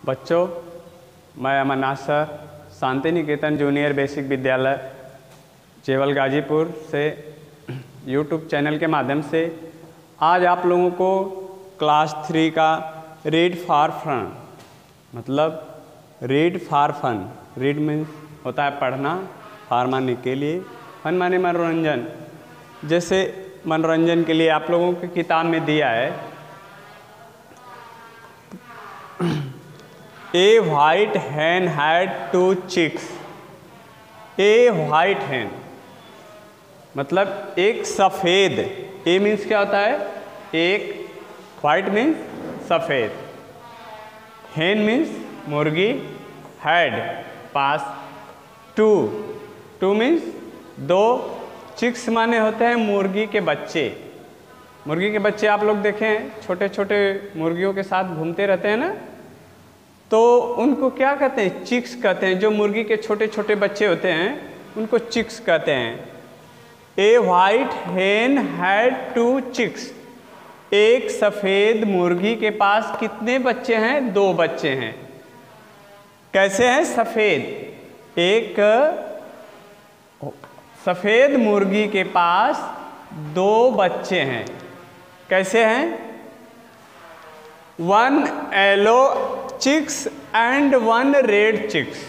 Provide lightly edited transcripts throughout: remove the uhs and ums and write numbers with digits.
बच्चों, मैं Amarnath sir Shanti Niketan junior basic Vidyalaya Chewal Ghazipur से यूट्यूब चैनल के माध्यम से आज आप लोगों को क्लास 3 का रीड फॉर फन मतलब read for fun, read means होता है पढ़ना, फॉर माने के लिए, फन माने मनोरंजन। जैसे मनोरंजन के लिए आप लोगों की किताब में दिया है a white hen had 2 chicks। A white hen मतलब एक सफ़ेद, ए मीन्स क्या होता है एक, व्हाइट मीन्स सफ़ेद, hen मीन्स मुर्गी, had पास, टू मीन्स 2, चिक्स माने होते हैं मुर्गी के बच्चे। मुर्गी के बच्चे आप लोग देखें छोटे छोटे मुर्गियों के साथ घूमते रहते हैं ना, तो उनको क्या कहते हैं? चिक्स कहते हैं। जो मुर्गी के छोटे छोटे बच्चे होते हैं उनको चिक्स कहते हैं। A white hen had 2 chicks। एक सफ़ेद मुर्गी के पास कितने बच्चे हैं? 2 बच्चे हैं। कैसे हैं? सफ़ेद, एक सफ़ेद मुर्गी के पास 2 बच्चे हैं। कैसे हैं? 1 yellow chicks and 1 red chicks.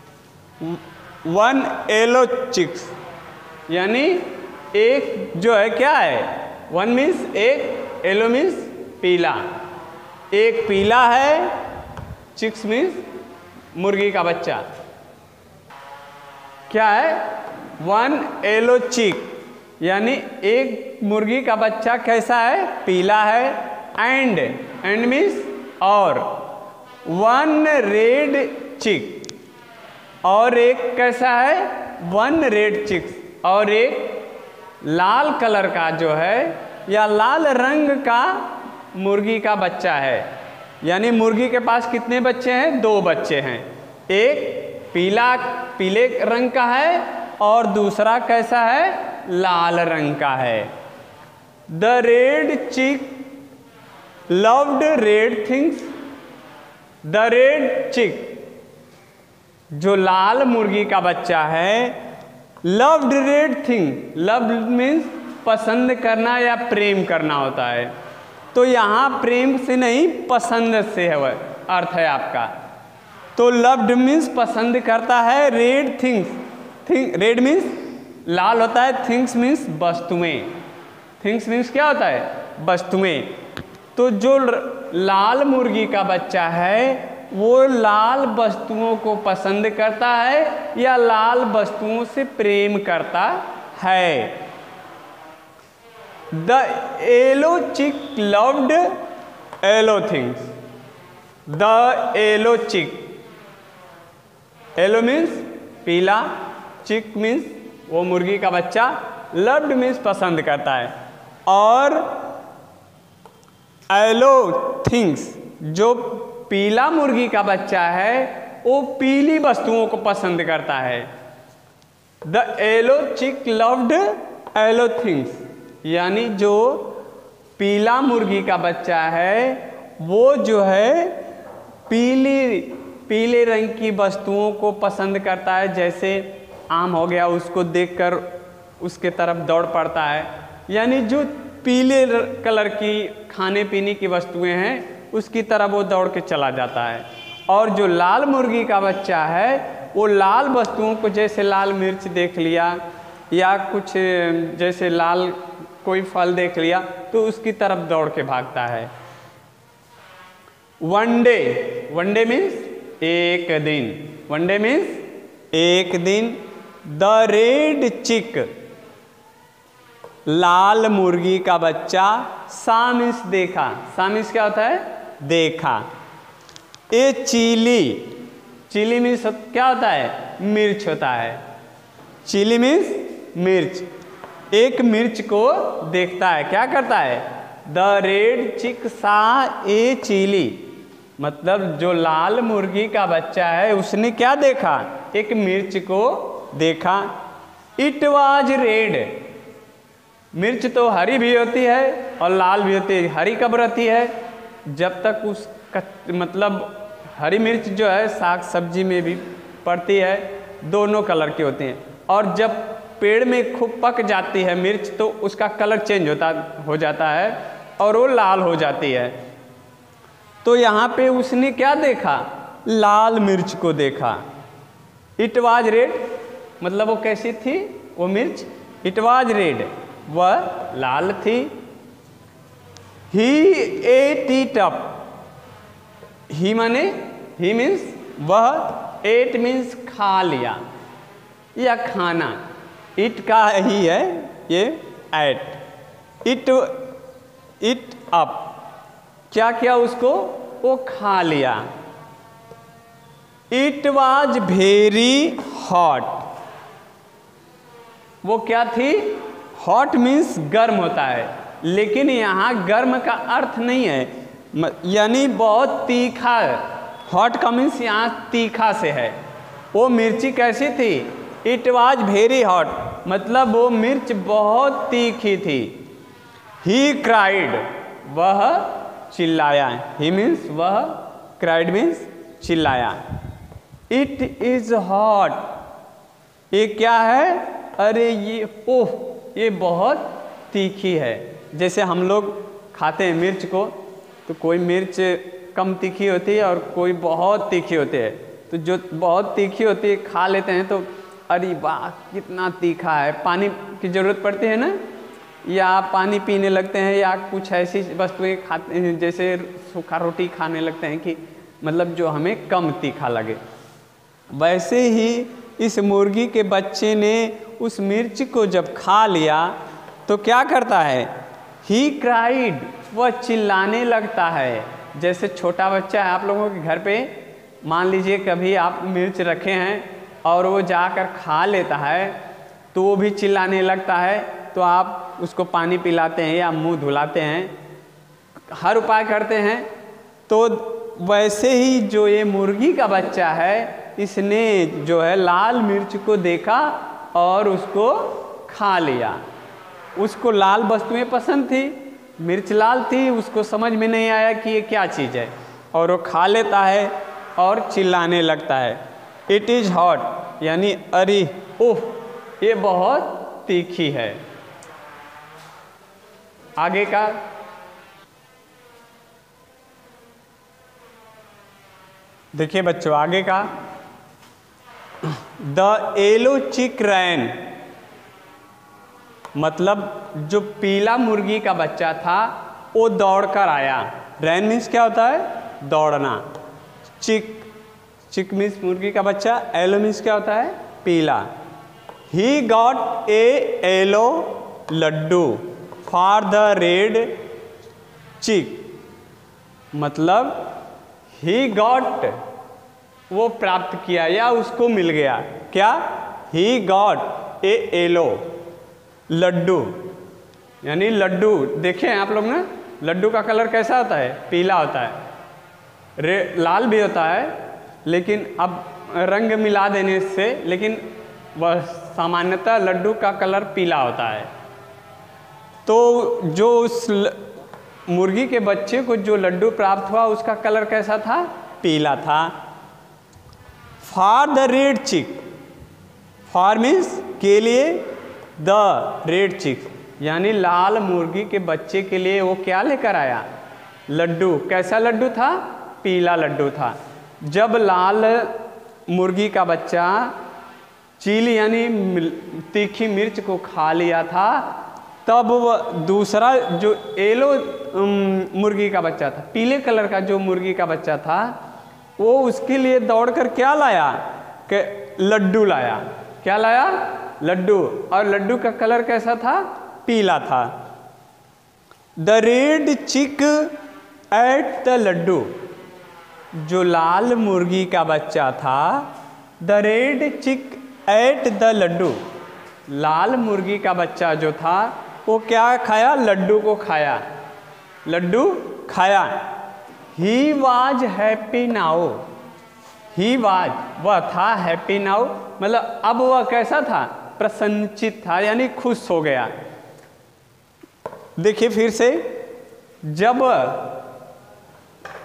1 yellow chicks यानी एक जो है क्या है, 1 मीन्स एक, येलो मीन्स पीला, एक पीला है, चिक्स मीन्स मुर्गी का बच्चा। क्या है? 1 येलो चिक यानी एक मुर्गी का बच्चा कैसा है? पीला है। एंड मीन्स और, 1 रेड चिक और एक कैसा है? 1 रेड चिक्स और एक लाल कलर का जो है या लाल रंग का मुर्गी का बच्चा है। यानी मुर्गी के पास कितने बच्चे हैं? 2 बच्चे हैं। एक पीले रंग का है और दूसरा कैसा है? लाल रंग का है। The red chick loved red things. The red chick जो लाल मुर्गी का बच्चा है, loved red thing, loved means पसंद करना या प्रेम करना होता है। तो यहाँ प्रेम से नहीं पसंद से है अर्थ है आपका। तो लव्ड मीन्स पसंद करता है, रेड थिंग्स, रेड मीन्स लाल होता है, थिंग्स मीन्स वस्तुएं, थिंग्स मीन्स क्या होता है? वस्तुएं। तो जो लाल मुर्गी का बच्चा है वो लाल वस्तुओं को पसंद करता है या लाल वस्तुओं से प्रेम करता है। The yellow chick loved yellow things. The yellow chick, yellow means पीला, चिक मीन्स वो मुर्गी का बच्चा, लव्ड मीन्स पसंद करता है, और येलो थिंग्स जो पीला मुर्गी का बच्चा है वो पीली वस्तुओं को पसंद करता है। The yellow chick loved yellow things यानी जो पीला मुर्गी का बच्चा है वो जो है पीले रंग की वस्तुओं को पसंद करता है। जैसे आम हो गया, उसको देखकर उसके तरफ दौड़ पड़ता है। यानी जो पीले कलर की खाने पीने की वस्तुएं हैं उसकी तरफ वो दौड़ के चला जाता है। और जो लाल मुर्गी का बच्चा है वो लाल वस्तुओं को, जैसे लाल मिर्च देख लिया या कुछ जैसे लाल कोई फल देख लिया तो उसकी तरफ दौड़ के भागता है। वन डे मीन्स एक दिन, वन डे मीन्स एक दिन। द रेड चिक लाल मुर्गी का बच्चा, सा मीन्स देखा, सा मीन्स क्या होता है? देखा। ए चिली मीन्स क्या होता है? मिर्च होता है। चिली मीन्स मिर्च, एक मिर्च को देखता है, क्या करता है? द रेड चिक सा ए चिली मतलब जो लाल मुर्गी का बच्चा है उसने क्या देखा? एक मिर्च को देखा। इट वाज रेड, मिर्च तो हरी भी होती है और लाल भी होती है। हरी कब रहती है? जब तक उस मतलब हरी मिर्च जो है साग सब्जी में भी पड़ती है, दोनों कलर की होती हैं। और जब पेड़ में खूब पक जाती है मिर्च तो उसका कलर चेंज हो जाता है और वो लाल हो जाती है। तो यहाँ पे उसने क्या देखा? लाल मिर्च को देखा। इट वाज रेड, मतलब वो कैसी थी वो मिर्च? इट वाज रेड, वह लाल थी। He ate it up, he माने ही मीन्स वह, एट मीन्स खा लिया या खाना, इट का ही है ये एट। इट अप, क्या किया उसको? वो खा लिया। इट वाज वेरी हॉट, वो क्या थी? हॉट मीन्स गर्म होता है, लेकिन यहाँ गर्म का अर्थ नहीं है, यानी बहुत तीखा। हॉट का मीन्स यहाँ तीखा से है। वो मिर्ची कैसी थी? इट वाज वेरी हॉट, मतलब वो मिर्च बहुत तीखी थी। ही क्राइड, वह चिल्लाया। ही मीन्स वह, क्राइड मीन्स चिल्लाया। इट इज हॉट, ये क्या है? अरे ये, ओह ये बहुत तीखी है। जैसे हम लोग खाते हैं मिर्च को, तो कोई मिर्च कम तीखी होती है और कोई बहुत तीखी होती है। तो जो बहुत तीखी होती है खा लेते हैं तो अरे वाह कितना तीखा है, पानी की ज़रूरत पड़ती है ना, या पानी पीने लगते हैं, या कुछ ऐसी वस्तुएं खाते हैं जैसे सूखा रोटी खाने लगते हैं कि मतलब जो हमें कम तीखा लगे। वैसे ही इस मुर्गी के बच्चे ने उस मिर्च को जब खा लिया तो क्या करता है? ही क्राइड, वह चिल्लाने लगता है। जैसे छोटा बच्चा है आप लोगों के घर पे, मान लीजिए कभी आप मिर्च रखे हैं और वो जाकर खा लेता है तो वो भी चिल्लाने लगता है, तो आप उसको पानी पिलाते हैं या मुंह धुलाते हैं, हर उपाय करते हैं। तो वैसे ही जो ये मुर्गी का बच्चा है, इसने जो है लाल मिर्च को देखा और उसको खा लिया। उसको लाल वस्तुएं पसंद थी, मिर्च लाल थी, उसको समझ में नहीं आया कि ये क्या चीज़ है, और वो खा लेता है और चिल्लाने लगता है। इट इज़ हॉट, यानी अरे ओह ये बहुत तीखी है। आगे का देखिए बच्चों, आगे का द येलो चिक रैन, मतलब जो पीला मुर्गी का बच्चा था वो दौड़कर आया। रैन मीन्स क्या होता है? दौड़ना। चिक मीन्स मुर्गी का बच्चा, येलो मीन्स क्या होता है? पीला। He got a yellow laddoo for the red chick, मतलब ही गॉट, वो प्राप्त किया या उसको मिल गया। क्या? He got a yellow laddoo, यानी लड्डू। देखे हैं आप लोग ना, लड्डू का कलर कैसा होता है? पीला होता है, लाल भी होता है, लेकिन अब रंग मिला देने से, लेकिन वह सामान्यतः लड्डू का कलर पीला होता है। तो जो उस मुर्गी के बच्चे को जो लड्डू प्राप्त हुआ उसका कलर कैसा था? पीला था। For the red chick, for means के लिए, द रेड चिक यानी लाल मुर्गी के बच्चे के लिए वो क्या लेकर आया? लड्डू। कैसा लड्डू था? पीला लड्डू था। जब लाल मुर्गी का बच्चा चीली यानी तीखी मिर्च को खा लिया था, तब वह दूसरा जो येलो मुर्गी का बच्चा था, पीले कलर का जो मुर्गी का बच्चा था, वो उसके लिए दौड़कर क्या लाया? कि लड्डू लाया। क्या लाया? लड्डू। और लड्डू का कलर कैसा था? पीला था। The red chick ate the laddoo, जो लाल मुर्गी का बच्चा था, the red chick ate the laddoo, लाल मुर्गी का बच्चा जो था वो क्या खाया? लड्डू को खाया। लड्डू खाया। He was happy now, he was वह था, हैप्पी नाउ मतलब अब वह कैसा था? प्रसन्नचित था, यानी खुश हो गया। देखिए फिर से, जब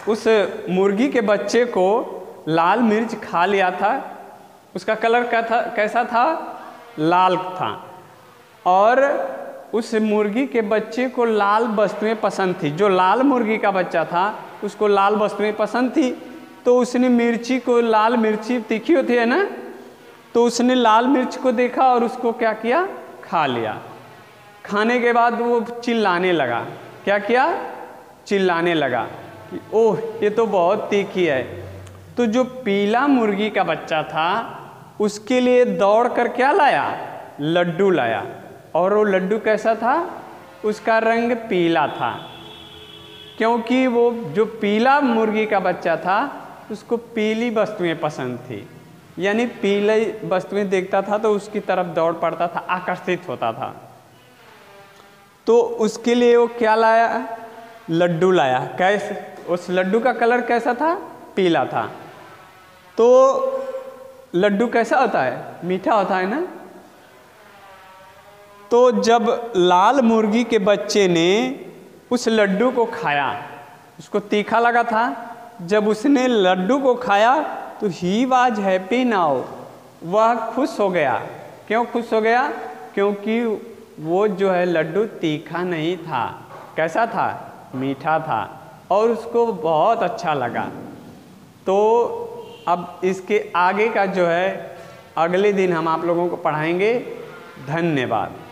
उस मुर्गी के बच्चे को लाल मिर्च खा लिया था। उसका कलर कैसा था? लाल था। और उस मुर्गी के बच्चे को लाल वस्तुएं पसंद थी। जो लाल मुर्गी का बच्चा था उसको लाल वस्तुएं पसंद थी, तो उसने मिर्ची को, लाल मिर्ची तीखी होती है ना, तो उसने लाल मिर्च को देखा और उसको क्या किया? खा लिया। खाने के बाद वो चिल्लाने लगा। क्या किया? चिल्लाने लगा कि ओह ये तो बहुत तीखी है। तो जो पीला मुर्गी का बच्चा था उसके लिए दौड़ कर क्या लाया? लड्डू लाया। और वो लड्डू कैसा था? उसका रंग पीला था, क्योंकि वो जो पीला मुर्गी का बच्चा था उसको पीली वस्तुएं पसंद थी, यानी पीली वस्तुएं देखता था तो उसकी तरफ दौड़ पड़ता था, आकर्षित होता था। तो उसके लिए वो क्या लाया? लड्डू लाया। कैसे? उस लड्डू का कलर कैसा था? पीला था। तो लड्डू कैसा होता है? मीठा होता है ना। तो जब लाल मुर्गी के बच्चे ने उस लड्डू को खाया, उसको तीखा लगा था। जब उसने लड्डू को खाया तो ही वाज हैप्पी नाउ, वह खुश हो गया। क्यों खुश हो गया? क्योंकि वो जो है लड्डू तीखा नहीं था। कैसा था? मीठा था, और उसको बहुत अच्छा लगा। तो अब इसके आगे का जो है अगले दिन हम आप लोगों को पढ़ाएंगे। धन्यवाद।